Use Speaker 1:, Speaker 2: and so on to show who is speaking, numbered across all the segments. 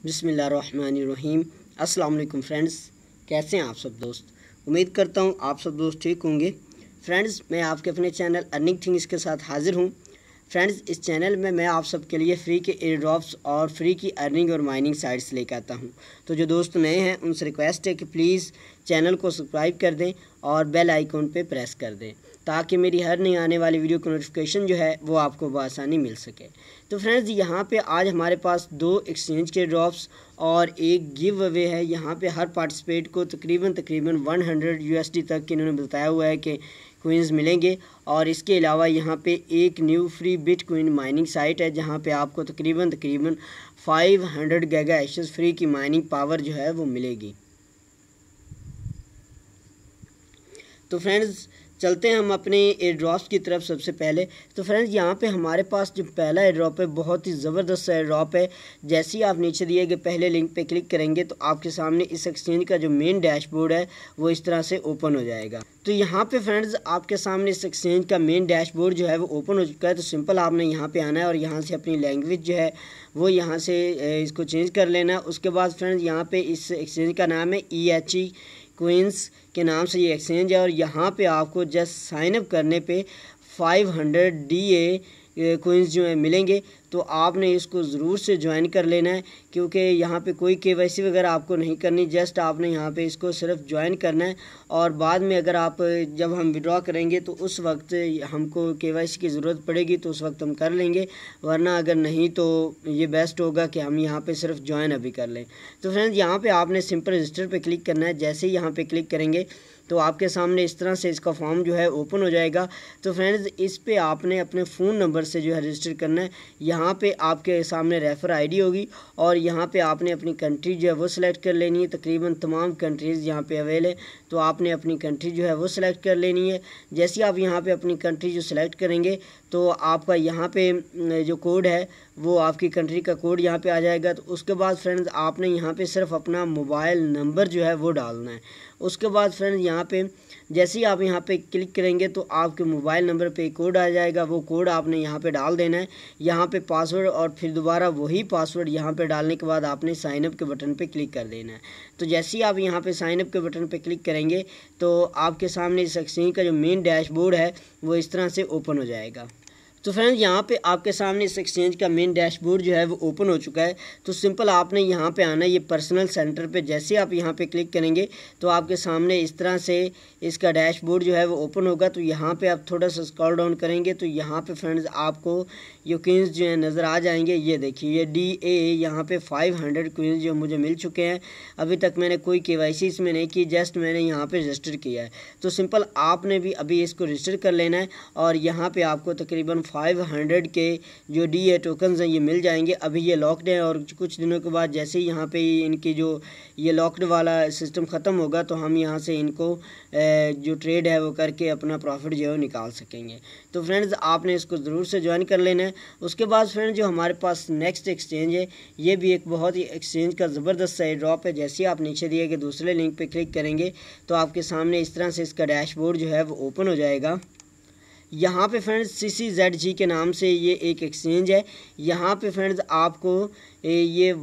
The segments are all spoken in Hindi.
Speaker 1: बिस्मिल्लाहिर्रहमानिर्रहीम। अस्सलाम वालेकुम फ्रेंड्स, कैसे हैं आप सब दोस्त। उम्मीद करता हूं आप सब दोस्त ठीक होंगे। फ्रेंड्स, मैं आपके अपने चैनल अर्निंग थिंग्स के साथ हाज़िर हूं। फ्रेंड्स, इस चैनल में मैं आप सब के लिए फ्री के एयर ड्रॉप्स और फ्री की अर्निंग और माइनिंग साइट्स लेकर आता हूं। तो जो दोस्त नए हैं उनसे रिक्वेस्ट है कि प्लीज़ चैनल को सब्सक्राइब कर दें और बेल आइकॉन पे प्रेस कर दें ताकि मेरी हर नई आने वाली वीडियो की नोटिफिकेशन जो है वो आपको बआसानी मिल सके। तो फ्रेंड्स, यहाँ पे आज हमारे पास 2 एक्सचेंज के ड्रॉप्स और एक गिव अवे है। यहाँ पे हर पार्टिसिपेट को तकरीबन 100 USD तक के इन्होंने बताया हुआ है कि क्विंस मिलेंगे। और इसके अलावा यहाँ पे एक new free bitcoin mining site है जहाँ पे आपको तकरीबन 500 गीगा हैशेस फ्री की माइनिंग पावर जो है वो मिलेगी। तो फ्रेंड्स, चलते हैं हम अपने एयर ड्रॉप्स की तरफ। सबसे पहले तो फ्रेंड्स, यहाँ पे हमारे पास जो पहला एयर ड्रॉप है बहुत ही ज़बरदस्त एयर ड्रॉप है। जैसे ही आप नीचे दिए गए पहले लिंक पे क्लिक करेंगे तो आपके सामने इस एक्सचेंज का जो मेन डैशबोर्ड है वो इस तरह से ओपन हो जाएगा। तो यहाँ पे फ्रेंड्स, आपके सामने इस एक्सचेंज का मेन डैशबोर्ड जो है वो ओपन हो चुका है। तो सिंपल आपने यहाँ पे आना है और यहाँ से अपनी लैंग्वेज जो है वो यहाँ से इसको चेंज कर लेना है। उसके बाद फ्रेंड्स, यहाँ पे इस एक्सचेंज का नाम है EHE क्विंस के नाम से ये एक्सचेंज है। और यहाँ पे आपको जस्ट साइन अप करने पे 500 DA क्विंस जो है मिलेंगे। तो आपने इसको ज़रूर से ज्वाइन कर लेना है क्योंकि यहाँ पे कोई KYC वगैरह आपको नहीं करनी। जस्ट आपने यहाँ पे इसको सिर्फ ज्वाइन करना है और बाद में अगर आप जब हम विड्रॉ करेंगे तो उस वक्त हमको KYC की ज़रूरत पड़ेगी तो उस वक्त हम कर लेंगे, वरना अगर नहीं तो ये बेस्ट होगा कि हम यहाँ पे सिर्फ ज्वाइन अभी कर लें। तो फ्रेंड्स, यहाँ पे आपने सिंपल रजिस्टर पे क्लिक करना है। जैसे ही यहाँ पे क्लिक करेंगे तो आपके सामने इस तरह से इसका फॉर्म जो है ओपन हो जाएगा। तो फ्रेंड्स, इस पे आपने अपने फ़ोन नंबर से जो है रजिस्टर करना है। यहाँ पे आपके सामने रेफ़र ID होगी और यहाँ पे आपने अपनी कंट्री जो है वो सिलेक्ट कर लेनी है। तकरीबन तमाम कंट्रीज़ यहाँ पे अवेल है, तो आपने अपनी कंट्री जो है वो सिलेक्ट कर लेनी है। जैसे ही आप यहाँ पे अपनी कंट्री जो सिलेक्ट करेंगे तो आपका यहाँ पे जो कोड है वो आपकी कंट्री का कोड यहाँ पे आ जाएगा। तो उसके बाद फ्रेंड्स, आपने यहाँ पे सिर्फ अपना मोबाइल नंबर जो है वो डालना है। उसके बाद फ्रेंड्स, यहाँ पे जैसे ही आप यहाँ पे क्लिक करेंगे तो आपके मोबाइल नंबर पे कोड आ जाएगा। वो कोड आपने यहाँ पे डाल देना है। यहाँ पे पासवर्ड और फिर दोबारा वही पासवर्ड यहाँ पे डालने के बाद आपने साइन अप के बटन पे क्लिक कर देना है। तो जैसे ही आप यहाँ पे साइन अप के बटन पे क्लिक करेंगे तो आपके सामने इस एक्सचेंज का जो मेन डैशबोर्ड है वो इस तरह से ओपन हो जाएगा। तो फ्रेंड्स, यहाँ पे आपके सामने इस एक्सचेंज का मेन डैशबोर्ड जो है वो ओपन हो चुका है। तो सिंपल आपने यहाँ पे आना है ये पर्सनल सेंटर पे। जैसे आप यहाँ पे क्लिक करेंगे तो आपके सामने इस तरह से इसका डैशबोर्ड जो है वो ओपन होगा। तो यहाँ पे आप थोड़ा सा स्क्रॉल डाउन करेंगे तो यहाँ पे फ्रेंड्स आपको ये क्विंस जो है नज़र आ जाएंगे। ये देखिए, ये DA यहाँ पे 500 क्विंस जो मुझे मिल चुके हैं। अभी तक मैंने कोई KYC इसमें नहीं की, जस्ट मैंने यहाँ पे रजिस्टर किया है। तो सिंपल आपने भी अभी इसको रजिस्टर कर लेना है और यहाँ पे आपको तकरीबन 500 के जो DA टोकन्स हैं ये मिल जाएंगे। अभी ये लॉक्ड है और कुछ दिनों के बाद जैसे ही यहाँ पे इनकी जो ये लॉक्ड वाला सिस्टम ख़त्म होगा तो हम यहाँ से इनको जो ट्रेड है वो करके अपना प्रॉफिट जो है वो निकाल सकेंगे। तो फ्रेंड्स, आपने इसको ज़रूर से ज्वाइन कर लेना है। उसके बाद फ्रेंड्स, जो हमारे पास नेक्स्ट एक्सचेंज है ये भी एक बहुत ही एक्सचेंज का ज़बरदस्त सा ड्रॉप है। जैसे ही आप नीचे दिए गए दूसरे लिंक पर क्लिक करेंगे तो आपके सामने इस तरह से इसका डैशबोर्ड जो है वो ओपन हो जाएगा। यहाँ पे फ्रेंड्स CCZG के नाम से ये एक एक्सचेंज है। यहाँ पे फ्रेंड्स आपको ये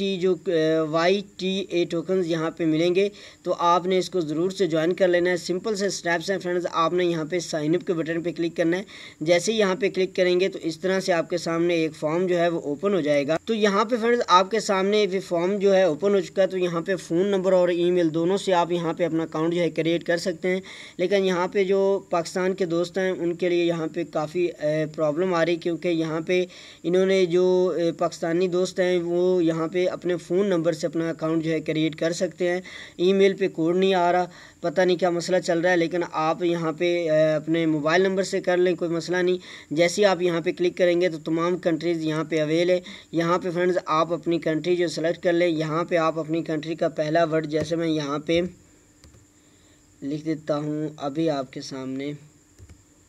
Speaker 1: YTA टोकन्स यहाँ पे मिलेंगे। तो आपने इसको ज़रूर से ज्वाइन कर लेना है। सिंपल से स्टेप्स हैं फ्रेंड्स। आपने यहाँ पे साइन अप के बटन पे क्लिक करना है। जैसे ही यहाँ पे क्लिक करेंगे तो इस तरह से आपके सामने एक फॉर्म जो है वो ओपन हो जाएगा। तो यहाँ पे फ्रेंड्स आपके सामने ये फॉर्म जो है ओपन हो चुका है। तो यहाँ पे फ़ोन नंबर और ईमेल दोनों से आप यहाँ पे अपना अकाउंट जो है क्रिएट कर सकते हैं। लेकिन यहाँ पे जो पाकिस्तान के दोस्त हैं उनके लिए यहाँ पे काफ़ी प्रॉब्लम आ रही, क्योंकि यहाँ पे इन्होंने जो पाकिस्तानी दोस्त हैं वो यहाँ पे अपने फ़ोन नंबर से अपना अकाउंट जो है क्रिएट कर सकते हैं। ईमेल पे कोड नहीं आ रहा, पता नहीं क्या मसला चल रहा है। लेकिन आप यहाँ पे अपने मोबाइल नंबर से कर लें, कोई मसला नहीं। जैसे ही आप यहाँ पे क्लिक करेंगे तो तमाम कंट्रीज़ यहाँ पे अवेल है। यहाँ पे फ्रेंड्स आप अपनी कंट्री जो सेलेक्ट कर लें। यहाँ पे आप अपनी कंट्री का पहला वर्ड, जैसे मैं यहाँ पे लिख देता हूँ अभी आपके सामने,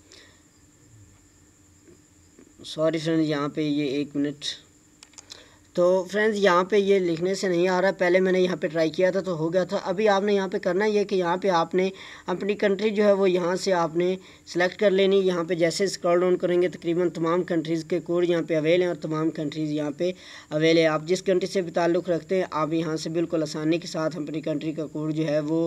Speaker 1: सॉरी फ्रेंड्स, यहाँ पे ये 1 मिनट। तो फ्रेंड्स यहाँ पे ये लिखने से नहीं आ रहा, पहले मैंने यहाँ पे ट्राई किया था तो हो गया था। अभी आपने यहाँ पे करना ये कि यहाँ पे आपने अपनी कंट्री जो है वो यहाँ से आपने सेलेक्ट कर लेनी। यहाँ पे जैसे स्क्रॉल डाउन करेंगे तकरीबन तमाम कंट्रीज़ के कोड यहाँ पे अवेल हैं और तमाम कंट्रीज़ यहाँ पे अवेल है। आप जिस कंट्री से भी ताल्लुक़ रखते हैं आप यहाँ से बिल्कुल आसानी के साथ अपनी कंट्री का कोड जो है वो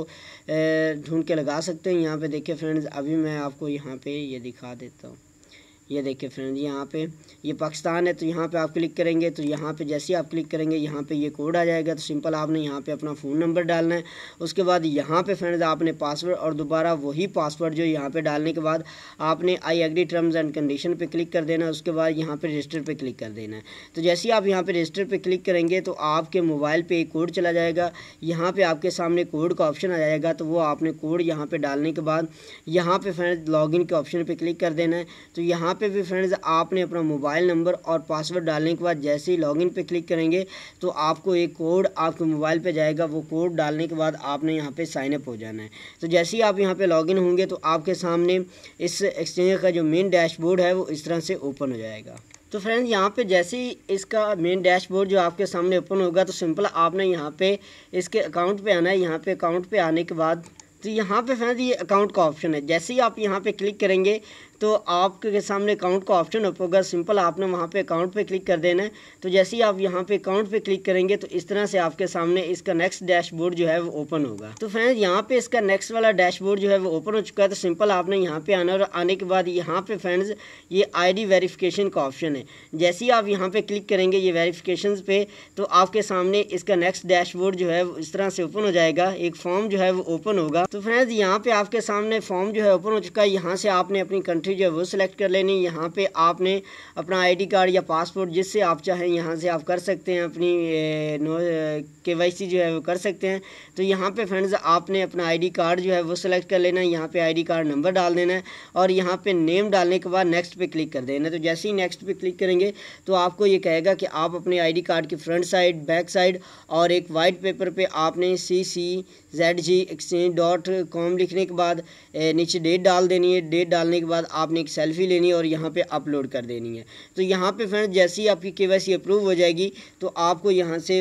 Speaker 1: ढूंढ के लगा सकते हैं। यहाँ पे देखिए फ्रेंड्स, अभी मैं आपको यहाँ पे ये दिखा देता हूँ। ये देखिए फ्रेंड, यहाँ पे ये पाकिस्तान है तो यहाँ पे आप क्लिक करेंगे तो यहाँ पे जैसे ही आप क्लिक करेंगे यहाँ पे ये कोड आ जाएगा। तो सिंपल आपने यहाँ पे अपना फ़ोन नंबर डालना है। उसके बाद यहाँ पे फ्रेंड्स आपने पासवर्ड और दोबारा वही पासवर्ड जो यहाँ पे डालने के बाद आपने I agree terms and condition पे क्लिक कर देना है। उसके बाद यहाँ पे रजिस्टर पे क्लिक कर देना है। तो जैसे ही आप यहाँ पे रजिस्टर पे क्लिक करेंगे तो आपके मोबाइल पे एक कोड चला जाएगा। यहाँ पे आपके सामने कोड का ऑप्शन आ जाएगा, तो वो आपने कोड यहाँ पे डालने के बाद यहाँ पे फ्रेंड्स लॉगिन के ऑप्शन पे क्लिक कर देना है। तो यहाँ पे भी फ्रेंड्स आपने अपना मोबाइल नंबर और पासवर्ड डालने के बाद जैसे ही लॉगिन पे क्लिक करेंगे तो आपको एक कोड आपके मोबाइल पे जाएगा। वो कोड डालने के बाद आपने यहाँ पे साइन अप हो जाना है। तो जैसे ही आप यहाँ पे लॉगिन होंगे तो आपके सामने इस एक्सचेंज का जो मेन डैशबोर्ड है वो इस तरह से ओपन हो जाएगा। तो फ्रेंड्स यहाँ पे जैसे ही इसका मेन डैशबोर्ड जो आपके सामने ओपन होगा तो सिंपल आपने यहाँ पे इसके अकाउंट पे आना है। यहाँ पे अकाउंट पे आने के बाद तो यहाँ पे फ्रेंड्स ये अकाउंट का ऑप्शन है। जैसे ही आप यहाँ पे क्लिक करेंगे तो आपके सामने अकाउंट का ऑप्शन होगा। सिंपल आपने वहाँ पे अकाउंट पे क्लिक कर देना है। तो जैसे ही आप यहाँ पे अकाउंट पे क्लिक करेंगे तो इस तरह से आपके सामने इसका नेक्स्ट डैशबोर्ड जो है वो ओपन होगा। तो फ्रेंड्स यहाँ पे इसका नेक्स्ट वाला डैशबोर्ड जो है वो ओपन हो चुका है। तो सिंपल आपने यहाँ पे आना और आने के बाद यहाँ पे फ्रेंड्स ये ID वेरिफिकेशन का ऑप्शन है। जैसे ही आप यहाँ पे क्लिक करेंगे ये वेरिफिकेशन पे तो आपके सामने इसका नेक्स्ट डैशबोर्ड जो है वो इस तरह से ओपन हो जाएगा। एक फॉर्म जो है वो ओपन होगा। तो फ्रेंड्स यहाँ पे आपके सामने फॉर्म जो है ओपन हो चुका है। यहाँ से आपने अपनी कंट्री जो है वो सिलेक्ट कर लेनी। यहाँ पे आपने अपना ID कार्ड या पासपोर्ट जिससे आप चाहें यहाँ से आप कर सकते हैं, अपनी KYC जो है वो कर सकते हैं। तो यहाँ पे फ्रेंड्स आपने अपना ID कार्ड जो है वो सिलेक्ट कर लेना है। यहाँ पे ID कार्ड नंबर डाल देना है और यहाँ पे नेम डालने के बाद नेक्स्ट पे क्लिक कर देना है। तो जैसे ही नेक्स्ट पे क्लिक करेंगे तो आपको ये कहेगा कि आप अपने ID कार्ड की फ्रंट साइड, बैक साइड और एक वाइट पेपर पे आपने CCZG-exchange.com लिखने के बाद नीचे डेट डाल देनी है। डेट डालने के बाद आपने एक सेल्फी लेनी है और यहाँ पे अपलोड कर देनी है। तो यहाँ पे फ्रेंड्स जैसे ही आपकी KYC अप्रूव हो जाएगी तो आपको यहाँ से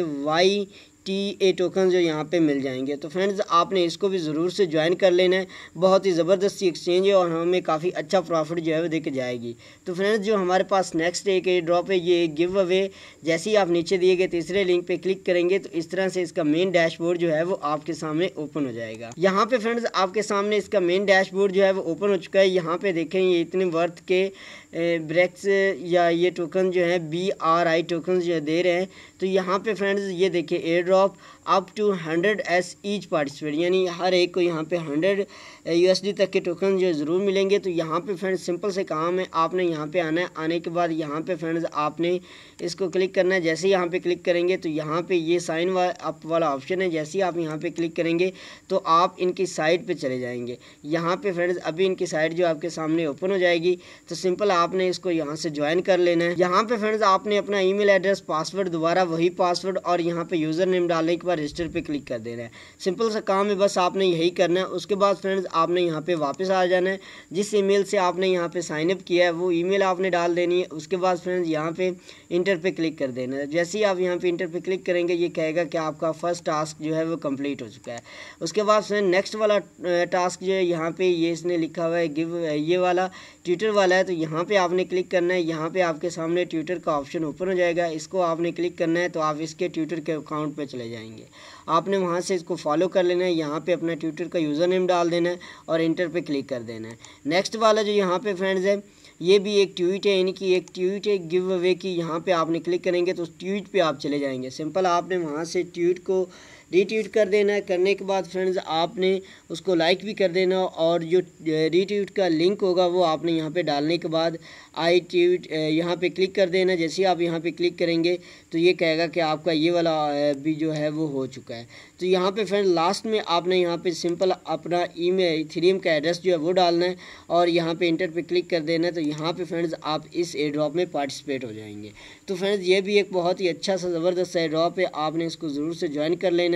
Speaker 1: YTA टोकन जो यहाँ पे मिल जाएंगे। तो फ्रेंड्स आपने इसको भी ज़रूर से ज्वाइन कर लेना है। बहुत ही ज़बरदस्त एक्सचेंज है और हमें काफ़ी अच्छा प्रॉफिट जो है वो देके जाएगी। तो फ्रेंड्स जो हमारे पास नेक्स्ट एक ड्रॉप है ये गिव अवे। जैसे ही आप नीचे दिए गए तीसरे लिंक पे क्लिक करेंगे तो इस तरह से इसका मेन डैशबोर्ड जो है वो आपके सामने ओपन हो जाएगा। यहाँ पे फ्रेंड्स आपके सामने इसका मेन डैशबोर्ड जो है वो ओपन हो चुका है। यहाँ पे देखें ये इतने वर्थ के ब्रेक्स या ये टोकन जो है BRI टोकन जो दे रहे हैं। तो यहाँ पे फ्रेंड्स ये देखिए air drop up to 100S each participate, यानी हर एक को यहाँ पे 100 USD तक के टोकन जो ज़रूर मिलेंगे। तो यहाँ पे फ्रेंड्स सिंपल से काम है, आपने यहाँ पे आना है। आने के बाद यहाँ पे फ्रेंड्स आपने इसको क्लिक करना है। जैसे ही यहाँ पे क्लिक करेंगे तो यहाँ पे ये साइन अप वाला ऑप्शन है। जैसे ही आप यहाँ पे क्लिक करेंगे तो आप इनकी साइट पे चले जाएंगे। यहाँ पे फ्रेंड्स अभी इनकी साइट जो आपके सामने ओपन हो जाएगी। तो सिंपल आपने इसको यहाँ से ज्वाइन कर लेना है। यहाँ पे फ्रेंड्स आपने अपना ईमेल एड्रेस, पासवर्ड, दोबारा वही पासवर्ड और यहाँ पे यूज़र नेम डालने के बाद रजिस्टर पे क्लिक कर देना है। सिंपल सा काम है, बस आपने यही करना है। उसके बाद फ्रेंड्स आपने यहाँ पे वापस आ जाना है। जिस ईमेल से आपने यहाँ पे साइन अप किया है वो ईमेल आपने डाल देनी है। उसके बाद फ्रेंड्स यहाँ पे इंटर पे क्लिक कर देना है। जैसे ही आप यहाँ पे इंटर पे क्लिक करेंगे ये कहेगा कि आपका फर्स्ट टास्क जो है वो कंप्लीट हो चुका है। उसके बाद फ्रेंड नेक्स्ट वाला टास्क जो है यहाँ पे ये इसने लिखा हुआ है गिव, ये वाला ट्विटर वाला है। तो यहाँ पे आपने क्लिक करना है। यहाँ पे आपके सामने ट्विटर का ऑप्शन ओपन हो जाएगा। इसको आपने क्लिक करना है तो आप इसके ट्विटर के अकाउंट पे चले जाएंगे। आपने वहाँ से इसको फॉलो कर लेना है। यहाँ पे अपना ट्विटर का यूज़र नेम डाल देना है और इंटर पे क्लिक कर देना है। नेक्स्ट वाला जो यहाँ पे फ्रेंड्स है ये भी एक ट्वीट है, यानी कि एक ट्वीट है गिव अवे की। यहाँ पे आपने क्लिक करेंगे तो उस ट्वीट पे आप चले जाएंगे। सिंपल आपने वहाँ से ट्वीट को रीट्वीट कर देना है। करने के बाद फ्रेंड्स आपने उसको लाइक भी कर देना और जो रीट्वीट का लिंक होगा वो आपने यहाँ पे डालने के बाद आई ट्वीट यहाँ पे क्लिक कर देना। जैसे ही आप यहाँ पे क्लिक करेंगे तो ये कहेगा कि आपका ये वाला भी जो है वो हो चुका है। तो यहाँ पे फ्रेंड लास्ट में आपने यहाँ पे सिंपल अपना ईमेल इथेरियम का एड्रेस जो है वो डालना है और यहाँ पे इंटर पे क्लिक कर देना है। तो यहाँ पे फ्रेंड्स आप इस एयर ड्रॉप में पार्टिसिपेट हो जाएंगे। तो फ्रेंड्स ये भी एक बहुत ही अच्छा सा ज़बरदस्त एयर ड्रॉप है, आपने इसको ज़रूर से ज्वाइन कर लेना है।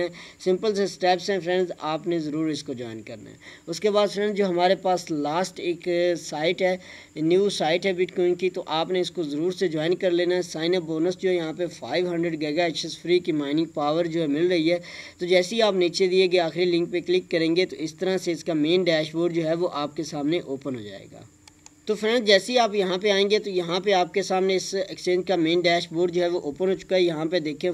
Speaker 1: है। सिंपल से स्टेप्स हैं फ्रेंड्स, आपने ज़रूर इसको ज्वाइन करना है। उसके बाद फ्रेंड्स जो हमारे पास लास्ट एक साइट है, न्यू साइट है बिटकॉइन की, तो आपने इसको ज़रूर से ज्वाइन कर लेना है। साइन अप बोनस जो है यहाँ पे 500 गीगाहर्ट्ज़ फ्री की माइनिंग पावर जो है मिल रही है। तो जैसे ही आप नीचे दिए गए आखिरी लिंक पे क्लिक करेंगे तो इस तरह से इसका मेन डैशबोर्ड जो है वो आपके सामने ओपन हो जाएगा। तो फ्रेंड्स जैसे ही आप यहाँ पे आएंगे तो यहाँ पे आपके सामने इस एक्सचेंज का मेन डैशबोर्ड जो है वो ओपन हो चुका है। यहाँ पे देखें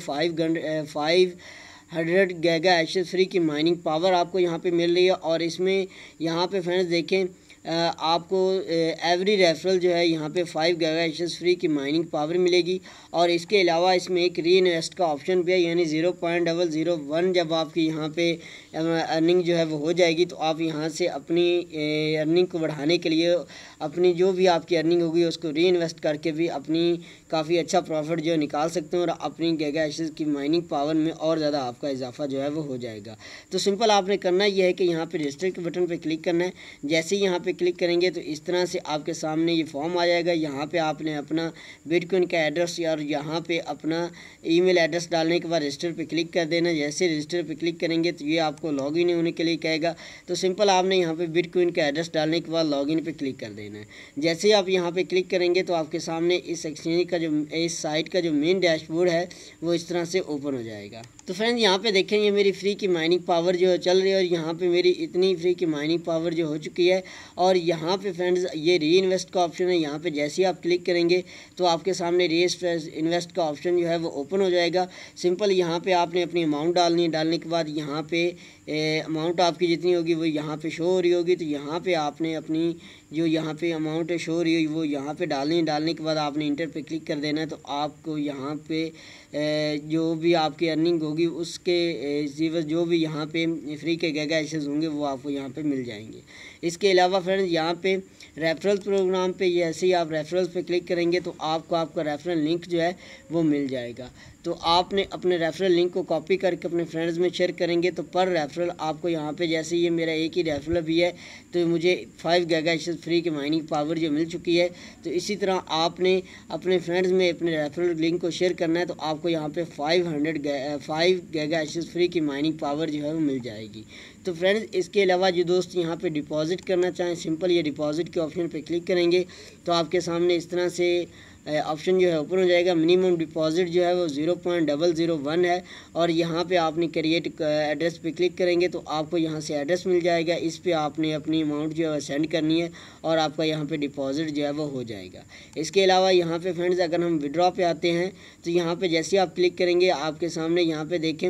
Speaker 1: 500 गीगाहर्ट्ज़ फ्री की माइनिंग पावर आपको यहाँ पे मिल रही है। और इसमें यहाँ पे फ्रेंड्स देखें आपको एवरी रेफरल जो है यहाँ पे 5 गीगाहर्ट्ज़ फ्री की माइनिंग पावर मिलेगी। और इसके अलावा इसमें एक री इन्वेस्ट का ऑप्शन भी है, यानी 0.001 जब आपकी यहाँ पे अर्निंग जो है वो हो जाएगी तो आप यहाँ से अपनी अर्निंग को बढ़ाने के लिए अपनी जो भी आपकी अर्निंग होगी उसको री इन्वेस्ट करके भी अपनी काफ़ी अच्छा प्रॉफिट जो है निकाल सकते हैं और अपनी गीगाहर्ट्ज़ की माइनिंग पावर में और ज़्यादा आपका इजाफा जो है वो हो जाएगा। तो सिंपल आपने करना यह है कि यहाँ पे रजिस्टर के बटन पे क्लिक करना है। जैसे ही यहाँ पे क्लिक करेंगे तो इस तरह से आपके सामने ये फॉर्म आ जाएगा। यहाँ पे आपने अपना बिटकॉइन का एड्रेस और यहाँ पे अपना ईमेल एड्रेस डालने के बाद रजिस्टर पे क्लिक कर देना। जैसे रजिस्टर पे क्लिक करेंगे तो ये आपको लॉगिन होने के लिए कहेगा। तो सिंपल आपने यहाँ पे बिटकॉइन का एड्रेस डालने के बाद लॉगिन पे क्लिक कर देना है। जैसे ही आप यहाँ पे क्लिक करेंगे तो आपके सामने इस एक्सचेंज का जो इस साइट का जो मेन डैशबोर्ड है वो इस तरह से ओपन हो जाएगा। तो फ्रेंड्स यहाँ पे देखें ये मेरी फ्री की माइनिंग पावर जो चल रही है और यहाँ पे मेरी इतनी फ्री की माइनिंग पावर जो हो चुकी है। और यहाँ पे फ्रेंड्स ये री इन्वेस्ट का ऑप्शन है, यहाँ पे जैसे ही आप क्लिक करेंगे तो आपके सामने री इन्वेस्ट का ऑप्शन जो है वो ओपन हो जाएगा। सिंपल यहाँ पे आपने अपनी अमाउंट डालनी है, डालने के बाद यहाँ पे अमाउंट आपकी जितनी होगी वो यहाँ पे शो हो रही होगी। तो यहाँ पे आपने अपनी जो यहाँ पे अमाउंट शो हो रही है वो यहाँ पे डालनी है, डालने के बाद आपने इंटर पे क्लिक कर देना है। तो आपको यहाँ पे जो भी आपकी अर्निंग होगी उसके जो भी यहाँ पे फ्री के गीगाहर्ट्ज़ होंगे वो आपको यहाँ पे मिल जाएंगे। इसके अलावा फ्रेंड्स यहाँ पे रेफरल प्रोग्राम पे जैसे ही आप रेफरल्स पे क्लिक करेंगे तो आपको आपका रेफरल लिंक जो है वो मिल जाएगा। तो आपने अपने रेफरल लिंक को कॉपी करके अपने फ्रेंड्स में शेयर करेंगे तो पर रेफरल आपको यहाँ पे जैसे ये मेरा एक ही रेफरल भी है तो मुझे 5 गीगाहर्ट्ज़ फ्री की माइनिंग पावर जो मिल चुकी है। तो इसी तरह आपने अपने फ्रेंड्स में अपने रेफरल लिंक को शेयर करना है तो आपको यहाँ पे 5 गीगाहर्ट्ज़ फ्री की माइनिंग पावर जो है वो मिल जाएगी। तो फ्रेंड्स इसके अलावा जो दोस्त यहाँ पे डिपॉजिट करना चाहें सिंपल ये डिपॉजिट के ऑप्शन पे क्लिक करेंगे तो आपके सामने इस तरह से ऑप्शन जो है ओपन हो जाएगा। मिनिमम डिपॉजिट जो है वो 0.001 है और यहाँ पे आपने क्रिएट एड्रेस पे क्लिक करेंगे तो आपको यहाँ से एड्रेस मिल जाएगा। इस पे आपने अपनी अमाउंट जो है सेंड करनी है और आपका यहाँ पे डिपॉजिट जो है वो हो जाएगा। इसके अलावा यहाँ पे फ्रेंड्स अगर हम विड्रॉ पे आते हैं तो यहाँ पे जैसे आप क्लिक करेंगे आपके सामने यहाँ पे देखें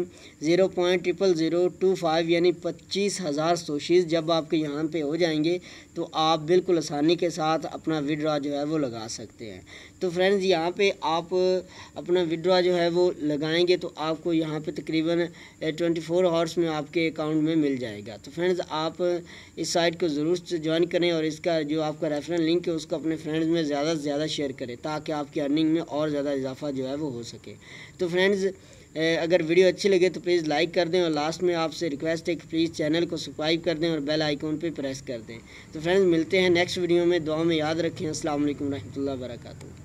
Speaker 1: 0.00025 यानी 25,000 सोशीज़ जब आपके यहाँ पे हो जाएंगे तो आप बिल्कुल आसानी के साथ अपना विड्रॉ जो है वो लगा सकते हैं। तो फ्रेंड्स यहाँ पे आप अपना विड्रॉ जो है वो लगाएंगे तो आपको यहाँ पे तकरीबन 24 आवर्स में आपके अकाउंट में मिल जाएगा। तो फ्रेंड्स आप इस साइट को ज़रूर से ज्वाइन करें और इसका जो आपका रेफरल लिंक है उसको अपने फ्रेंड्स में ज़्यादा से ज़्यादा शेयर करें ताकि आपकी अर्निंग में और ज़्यादा इजाफा जो है वो हो सके। तो फ्रेंड्स अगर वीडियो अच्छी लगे तो प्लीज़ लाइक कर दें और लास्ट में आपसे रिक्वेस्ट है कि प्लीज़ चैनल को सब्सक्राइब कर दें और बेल आइकॉन पे प्रेस कर दें। तो फ्रेंड्स मिलते हैं नेक्स्ट वीडियो में, दुआ में याद रखें। अस्सलाम वालेकुम रहमतुल्लाहि व बरकातहू।